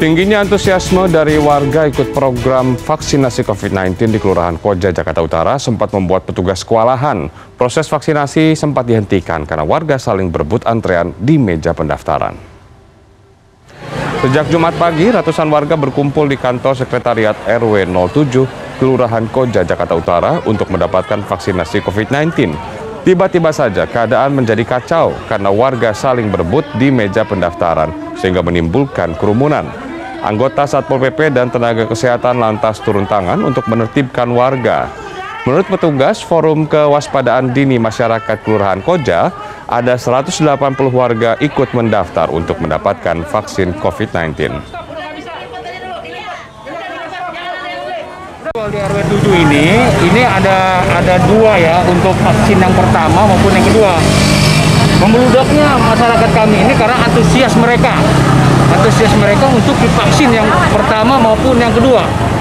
Tingginya antusiasme dari warga ikut program vaksinasi COVID-19 di Kelurahan Koja, Jakarta Utara sempat membuat petugas kewalahan. Proses vaksinasi sempat dihentikan karena warga saling berebut antrean di meja pendaftaran. Sejak Jumat pagi, ratusan warga berkumpul di kantor sekretariat RW 07 Kelurahan Koja, Jakarta Utara untuk mendapatkan vaksinasi COVID-19. Tiba-tiba saja keadaan menjadi kacau karena warga saling berebut di meja pendaftaran sehingga menimbulkan kerumunan. Anggota Satpol PP dan tenaga kesehatan lantas turun tangan untuk menertibkan warga. Menurut petugas Forum Kewaspadaan Dini Masyarakat Kelurahan Koja, ada 180 warga ikut mendaftar untuk mendapatkan vaksin COVID-19. Di RW 7 ini ada dua ya untuk vaksin yang pertama maupun yang kedua. Membeludaknya masyarakat kami ini karena antusias mereka untuk divaksin yang pertama maupun yang kedua.